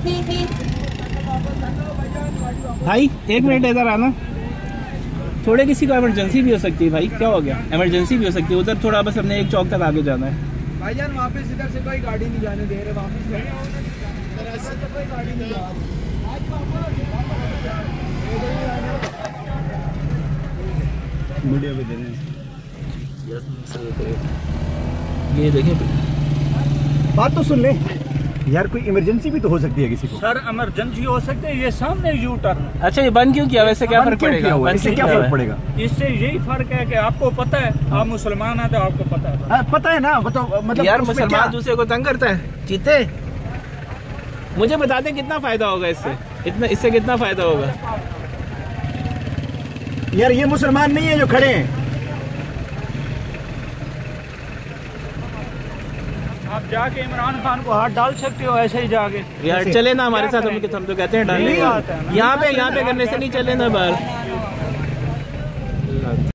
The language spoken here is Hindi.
भाई 1 मिनट इधर आना, थोड़े किसी को इमरजेंसी भी हो सकती है भाई। क्या हो गया? इमरजेंसी भी हो सकती है उधर, थोड़ा बस हमने 1 चौक तक आगे जाना है। भाईजान वापस इधर से कोई गाड़ी नहीं जाने दे रहे, वापस से कोई गाड़ी नहीं जा रही। वीडियो भी देने ये देखिए, बात तो सुन ले यार, कोई इमरजेंसी भी तो हो सकती है किसी को। सर इमरजेंसी हो सकती है, ये सामने यू टर्न। अच्छा ये बंद क्यों किया? वैसे क्या फर्क पड़ेगा? इससे क्या फर्क पड़ेगा? इससे यही फर्क है कि आपको पता है, आप मुसलमान हैं तो आपको पता है। पता है ना, बताओ मतलब यार मुसलमान दूसरे को तंग करता है। चीते मुझे बता दे कितना फायदा होगा इससे, इससे कितना फायदा होगा? यार ये मुसलमान नहीं है जो खड़े हैं। आप जाके इमरान खान को हाथ डाल सकते हो, ऐसे ही जाके। यार चले ना हमारे साथ, हम तो कहते हैं डालने का। यहाँ पे करने से नहीं चले ना बाहर।